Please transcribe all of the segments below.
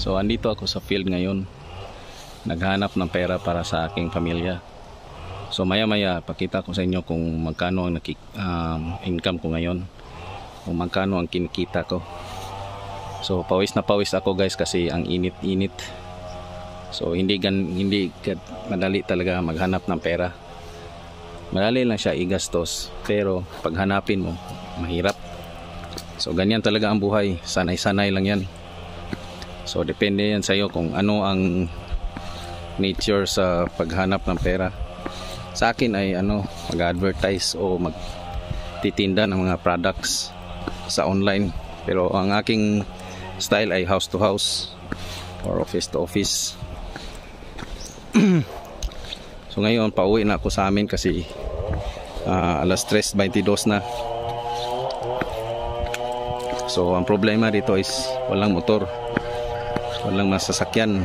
So andito ako sa field ngayon. Naghanap ng pera para sa aking pamilya. So maya-maya pakita ko sa inyo kung magkano ang income ko ngayon. Kung magkano ang kinikita ko. So pawis na pawis ako guys kasi ang init-init. So hindi madali talaga maghanap ng pera. Madali lang siya igastos, pero paghanapin mo mahirap. So ganyan talaga ang buhay, sanay-sanay lang yan. So depende yan sa iyo kung ano ang nature sa paghanap ng pera. Sa akin ay mag-advertise o magtitinda ng mga products sa online. Pero ang aking style ay house to house or office to office. So ngayon pauwi na ako sa amin kasi alas 3:22 na. So ang problema dito is walang motor, walang masasakyan,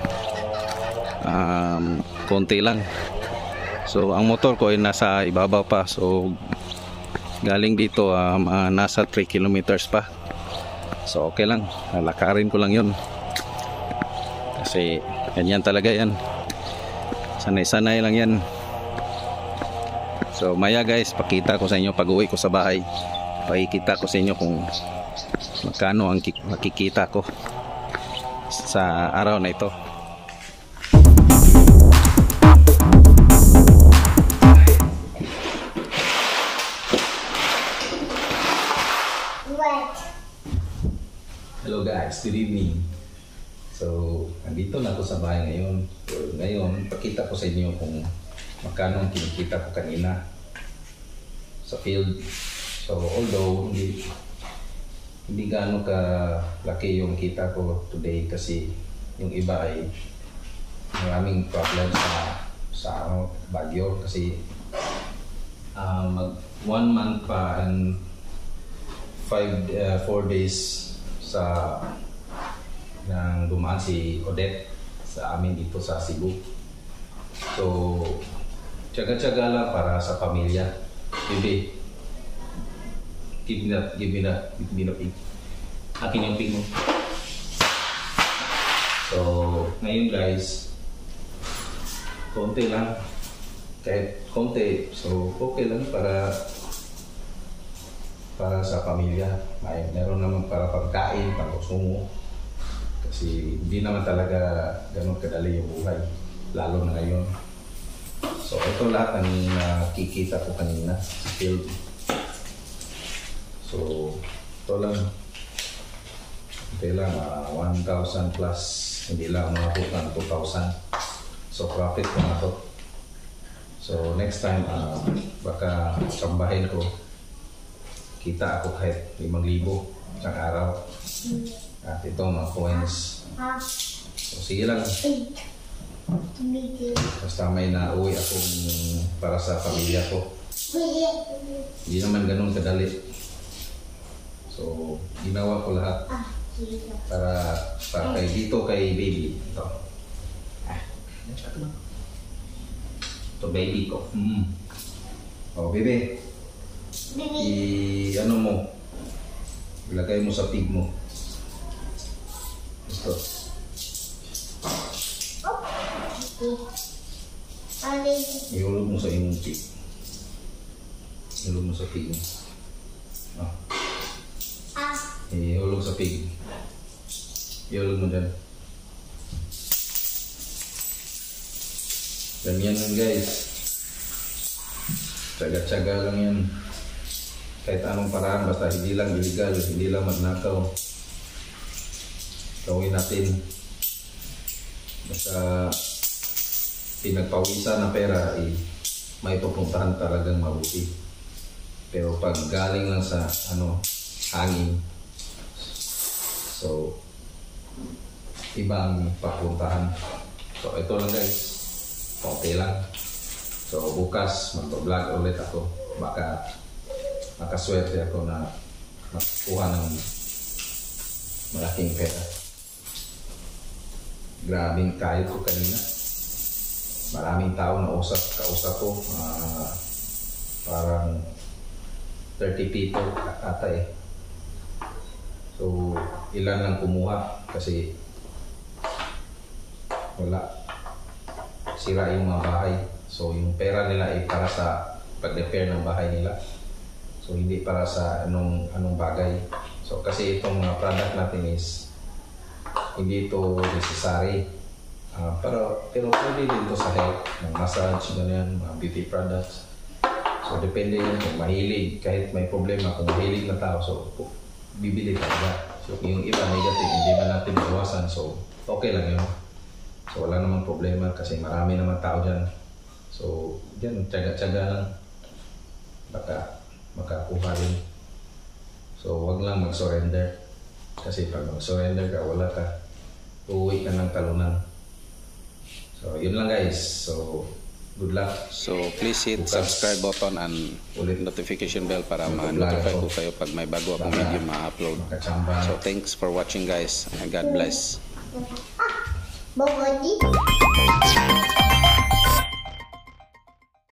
konti lang. So ang motor ko ay nasa ibabaw pa, so galing dito nasa 3 kilometers pa. So okay lang, lalakarin ko lang yun kasi ganyan talaga yan, sanay-sanay lang yan. So maya guys, pakita ko sa inyo pag uwi ko sa bahay, pakikita ko sa inyo kung magkano ang makikita ko sa araw na ito. Hello guys, good evening. So andito na ako sa bahay ngayon. So, ngayon pakita ko sa inyo kung magkano ang kinikita ko kanina sa field. So although hindi gaano ka laki yung kita ko today kasi yung iba ay maraming problem sa bagyo kasi 1 month pa and 4 days sa nang dumaan si Odette sa amin dito sa Cebu. So tiyaga-tiyaga lang para sa pamilya. Hindi give me that pig. Akin yung pig mo. So ngayon guys, konti lang, kahit konti, so okay lang para sa pamilya. Meron naman para pagkain, pang-consumo. Kasi hindi naman talaga ganun kadali yung buhay, lalo na ngayon. So ito lahat ang nakikita ko kanina sa field. So ito lang, lang 1,000 plus, hindi lang umabot ng 2,000. So profit ko na to. So next time baka sambahin ko, kita ako kahit 5,000 isang araw. At ito mga coins. So sige lang, basta may nauwi akong para sa pamilya ko. Hindi naman ganun kadali. So ginawa ko lahat para kay dito kay baby. Ito baby ko. Oh baby, ano mo, ilagay mo sa pig mo. Ito. Ihulog mo sa imong pig. Ihulog mo sa pig mo. Ihulog sa pig. Ihulog mo dyan. Ganyan lang guys. Tsaga-tsaga lang yan. Kahit anong paraan, basta hindi lang illegal, hindi lang magnakaw. Gawin natin. Basta pinagpawisan na pera may pupuntahan talagang mabuti. Pero pag galing lang sa hangin, so ibang papuntahan. So ito lang guys, okay lang. So bukas mag-vlog ulit ako, baka makaswerte ako na makuha ng malaking pera. Grabing kayod ko kanina, maraming tao na kausap ko, parang 30 people ata eh. So ilan lang kumuha kasi wala. Sira yung mga bahay. So yung pera nila ay para sa pag-repair ng bahay nila. So hindi para sa anong bagay. So kasi itong mga product natin is hindi ito necessary. Pero pwede din ito sa health, ng massage, ganyan, mga beauty products. So depende yun kung mahilig. Kahit may problema, kung mahilig na tao, so bibili talaga. So yung iba negative, hindi ba natin iwasan. So okay lang yun. So wala namang problema kasi marami naman tao dyan. So dyan, tsaga-tsaga lang. Baka makakuha rin. So wag lang mag-surrender. Kasi pag mag-surrender ka, wala ka. Uuwi ka ng talunan. So yun lang guys. So good luck. So please hit subscribe button and notification bell para ma-notify ko kayo pag may bago akong video ma-upload. So thanks for watching guys and God bless. Bogodi.